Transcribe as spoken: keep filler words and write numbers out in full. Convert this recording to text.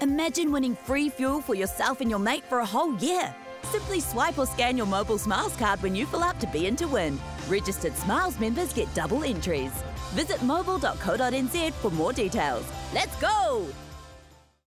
Imagine winning free fuel for yourself and your mate for a whole year. Simply swipe or scan your Mobil Smiles card when you fill up to be in to win. Registered Smiles members get double entries. Visit mobil dot co dot n z for more details. Let's go!